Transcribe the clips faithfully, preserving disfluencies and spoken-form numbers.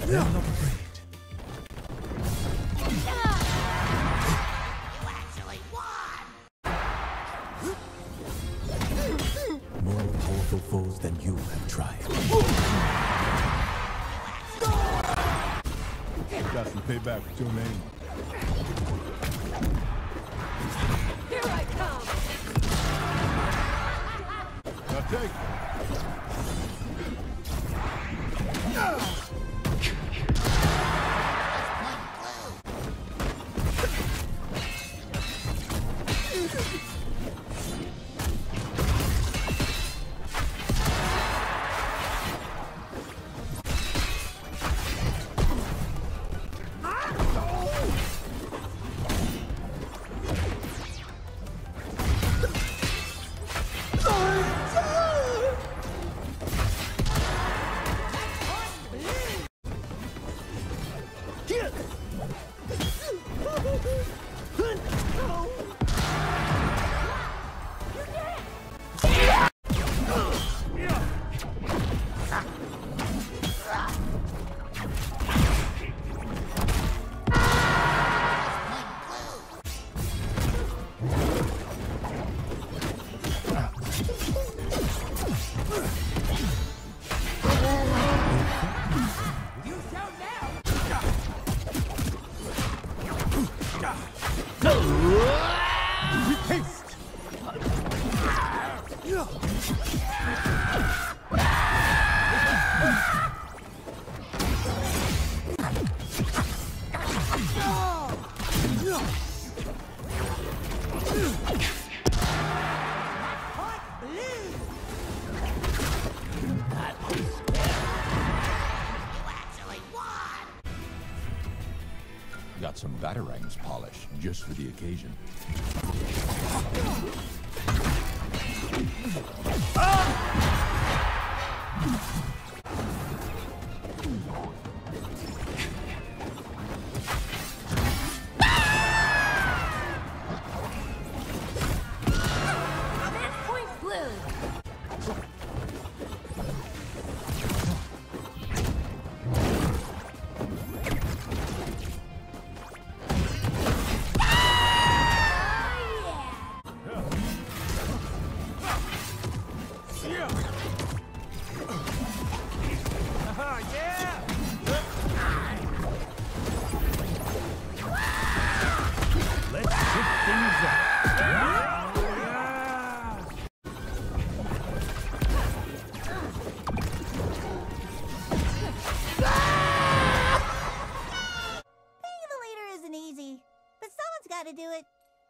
They're not afraid. You actually won! More powerful foes than you have tried. Got some payback with your name. Here I come! Now take. Got some batarangs polished just for the occasion. Point blue! To do it.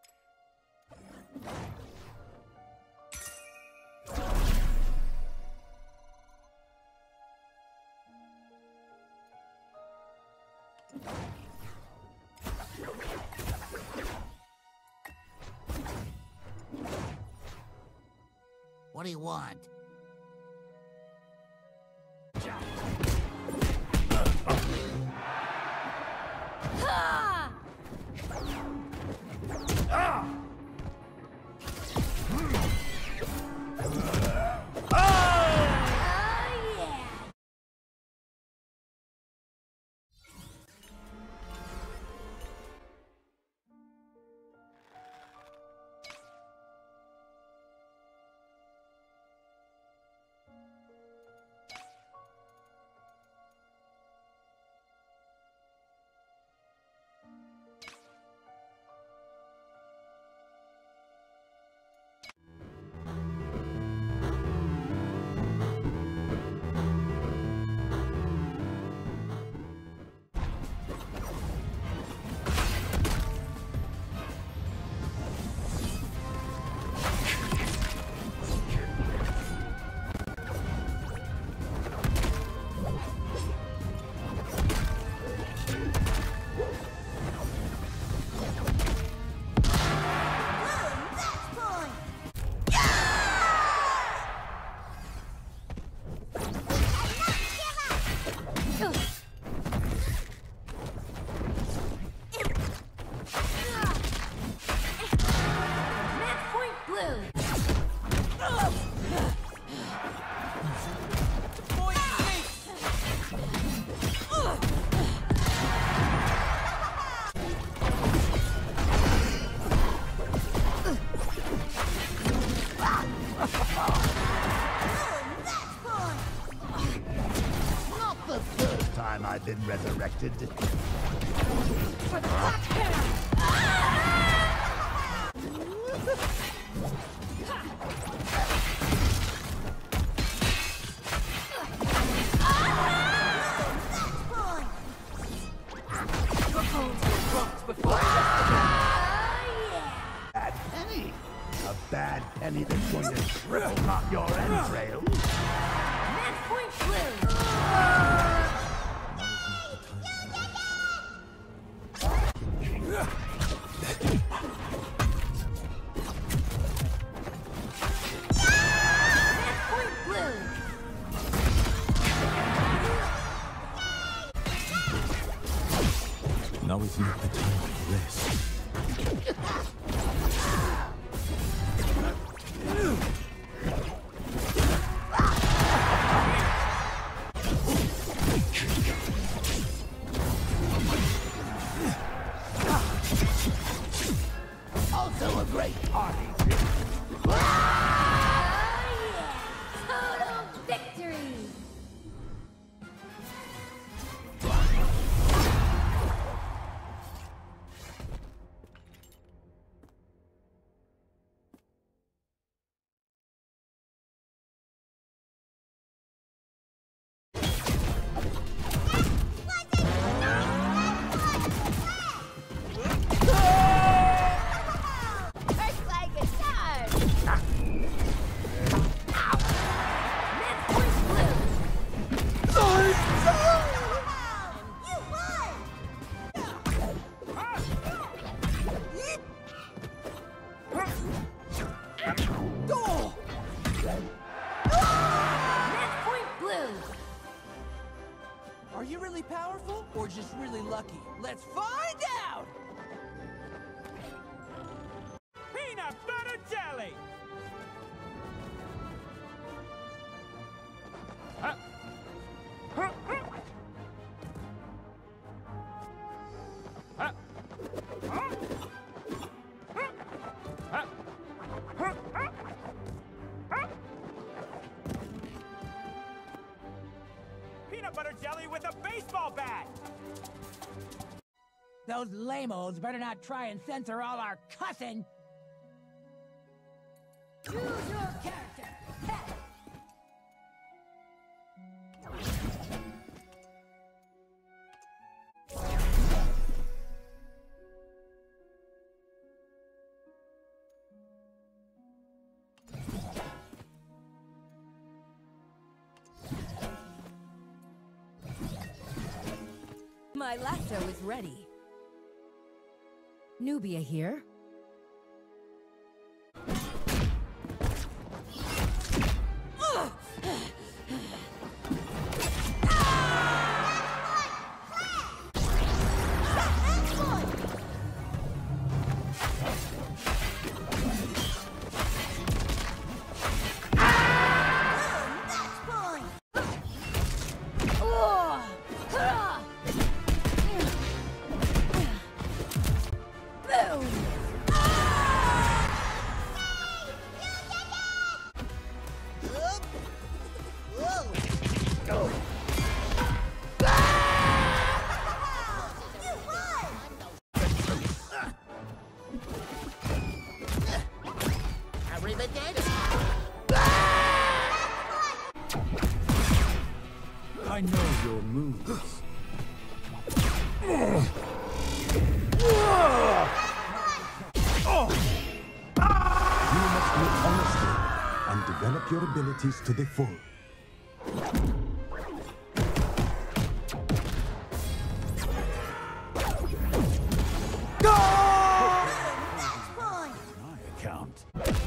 What do you want? time I've been resurrected. For the black hair! Bad penny. A bad penny that's going to shrivel up your entrails. Match point blue! Now is not the time to rest. Also a great party. Total victory! Are you really powerful or just really lucky? Let's find out! Peanut butter jelly! Huh? Huh? Huh? Huh? Huh? Huh? Huh? Huh? Huh? Peanut butter jelly with a baseball bat! Those lame-os better not try and censor all our cussing! Choose your character! Head! My lasso is ready. Nubia here. I know your moves. You must live honestly and develop your abilities to the full. My account.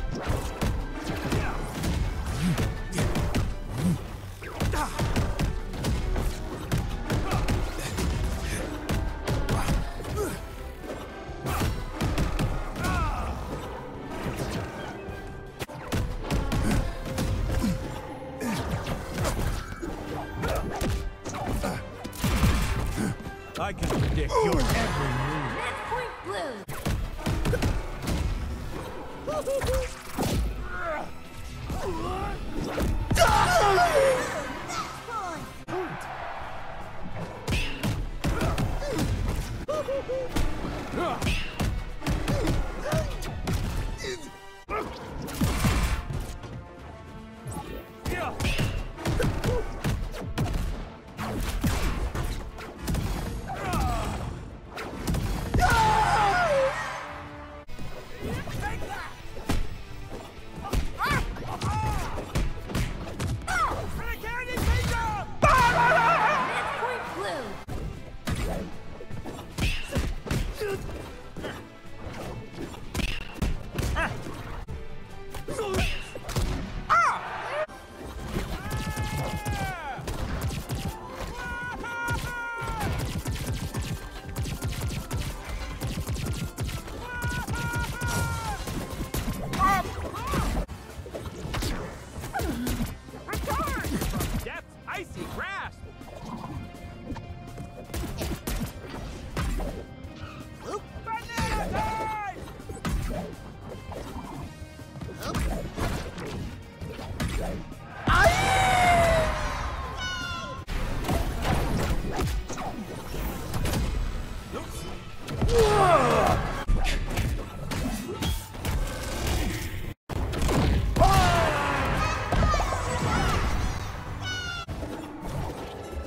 I can predict your every move. Match point blue!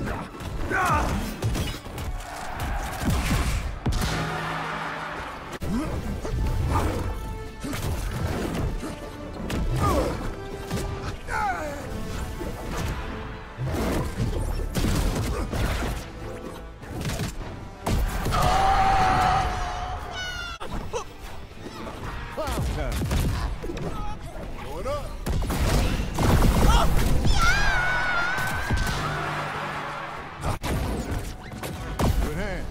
Going up. Good hand.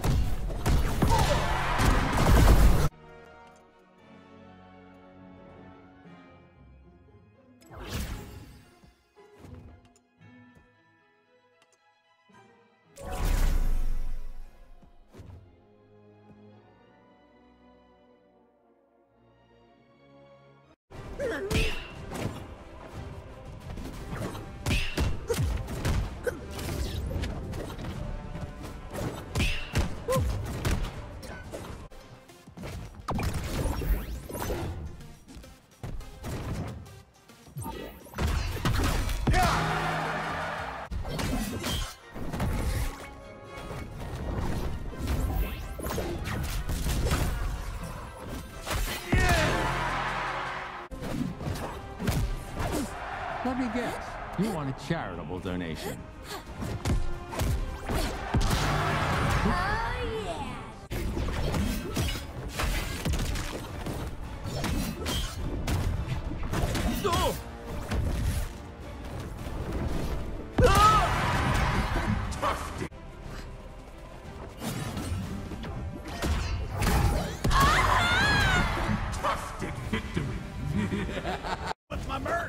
Let me guess. You want a charitable donation. Oh, yeah. What's my merch?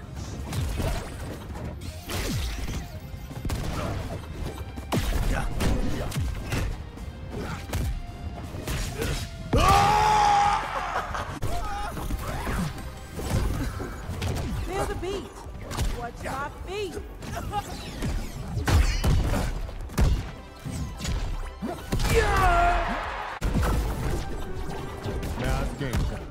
Feel the beat. Watch my feet. Now it's game time.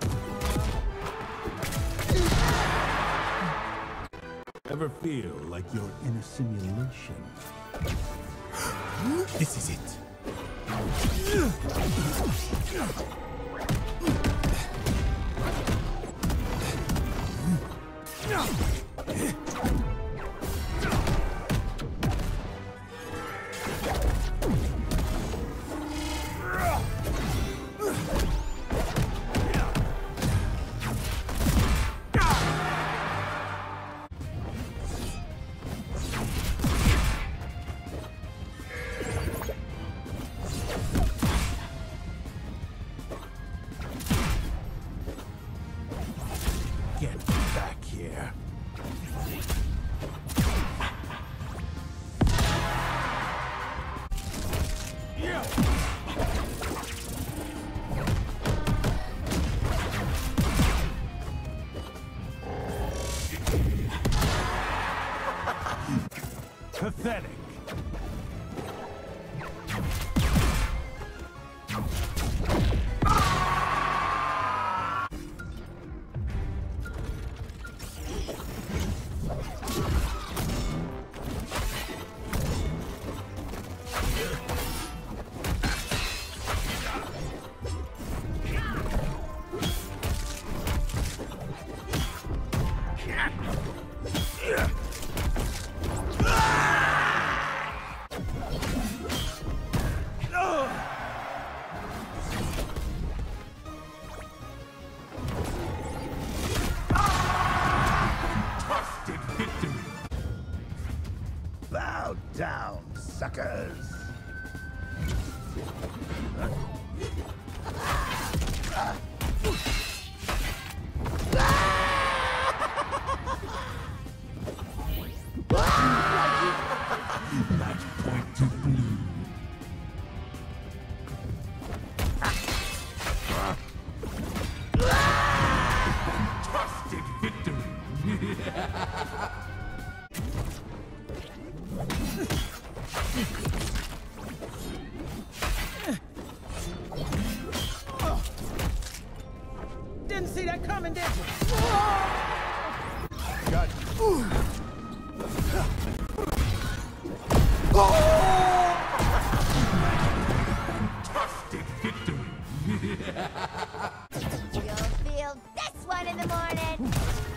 Ever feel like you're in a simulation? This is it. Get back here. Pathetic. Bow down, suckers! Match point to blue. Trusted victory! Didn't see that coming, did you? Got you. Oh! You'll feel this one in the morning.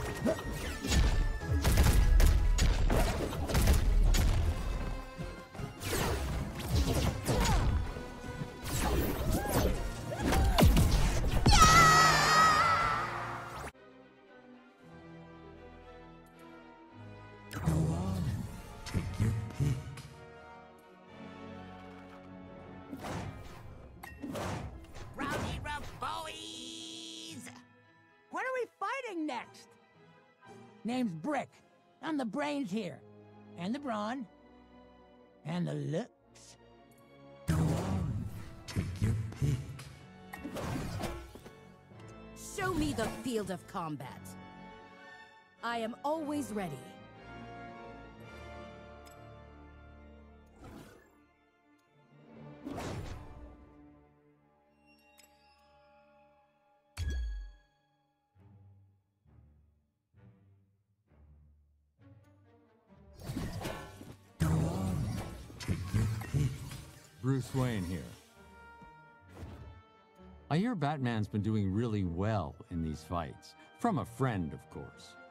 Rowdy rough boys! What are we fighting next? Name's Brick. I'm the brains here. And the brawn. And the looks. Go on, take your pick. Show me the field of combat. I am always ready. Go on, take your pick. Bruce Wayne here. I hear Batman's been doing really well in these fights. From a friend, of course.